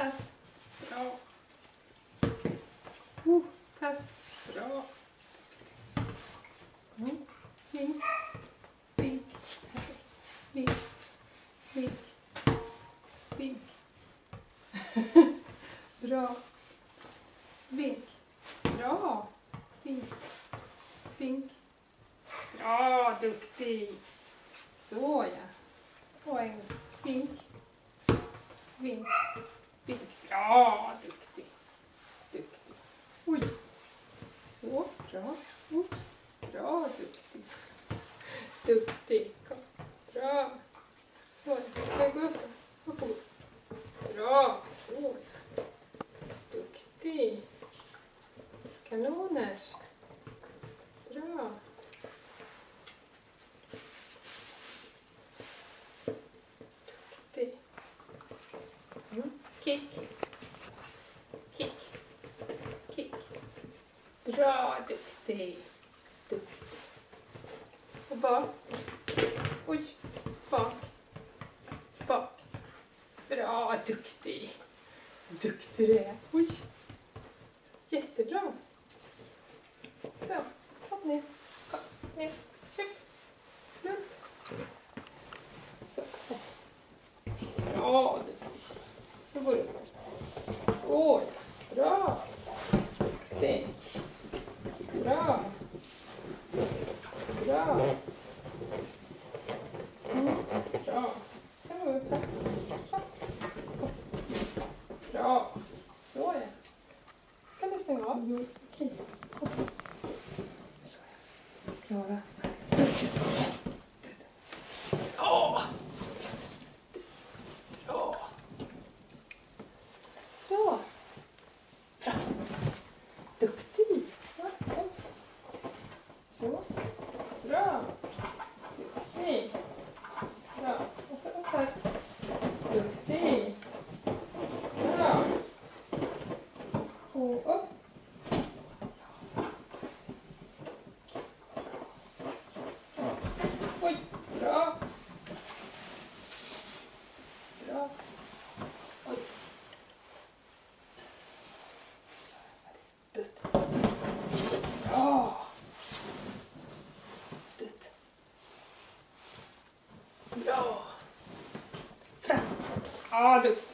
tass. Bra. Tass. Bra. Vink. Vink. Vink. Vink. Vink. Bra. Vink. Bra. Vink. Vink. Bra, duktig. Så ja. Och en vink. Vink. Vink. Bra, duktig. Duktig. Oj. Så, bra. Oops. Bra, duktig. Duktig. Kom. Bra. Så, jag går upp. Upp och upp. Bra. Så. Duktig. Kanoner. Bra. Duktig. Kick. Kick. Kick. Bra, duktig. Duktig. Och bak. Oj. Bak. Bak. Bra, duktig. Duktig du är. Oj. Jättebra. Så. Hopp ner. Kom. Ner. Köp. Slut. Så. Bra, duktig. Så går du. Så. Bra. Duktig. Bra. Bra. Bra. Sen går vi upp här. Bra. Så ja. Kan du stänga av? Jo, okej. Så ja. Klara. Ja. Bra. Så. Bra. Duktig. Ja. Så. Bra. Duktig. Bra. Och så upp här. Duktig. Bra. Och upp. Oj. Bra. Bra. Oj. Dött. Bra. Dött. Bra. Fram. Ja, duktigt.